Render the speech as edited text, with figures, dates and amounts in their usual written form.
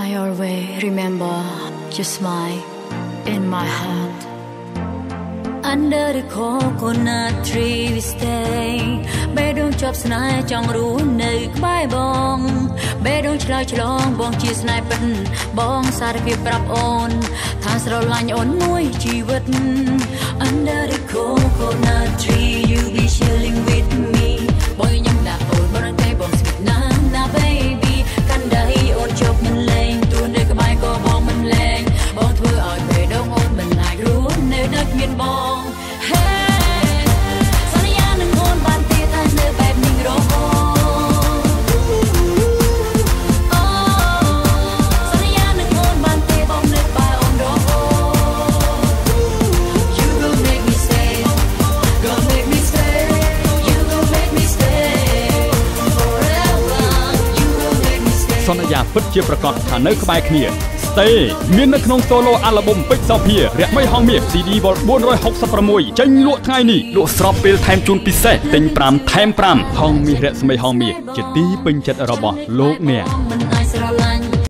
I always remember your smile in my heart. Under the coconut tree we stay. បេះដូងជាប់ស្នេហ៍ចង់រស់នៅក្បែរបងបេះដូងឆ្លើយឆ្លងបងជាស្នេហ៍ពិតបងសារភាពប្រាប់អូនថាស្រឡាញ់អូនមួយជីវិត Under the coconut tree you be chilling with me បងញ៉ាំដាក់អូនបរតែបងស្គិតណាស់ណា baby កាន់ដៃអូនជប់មិនលែងទួនៅក្បែរក៏បងមិនលែងបងធ្វើឲ្យបេះដូងអូនមិនអាចរស់នៅដឹកមានបង សន្យានឹងអូនបានទៀតថានៅបែបនេះរហូត សន្យានឹងអូនបានទៀតបងនៅក្បែរអូនរហូត You gon' make me stay Gon' make me stay You gon' make me stay Forever You gon' make me stay សន្យាពិតជាប្រកបថានៅក្បែរគ្នា Stay មាននៅក្នុង solo album ពេជ្រសោភារៈមីហងមាស CD Vol 466 ចេញលក់ថ្ងៃនេះលក់ស្របពេលថែមជូនពិសេសទិញ5ថែម5ហងមាសរស្មីហងមាសជាទីពេញចិត្តរបស់លោកអ្នក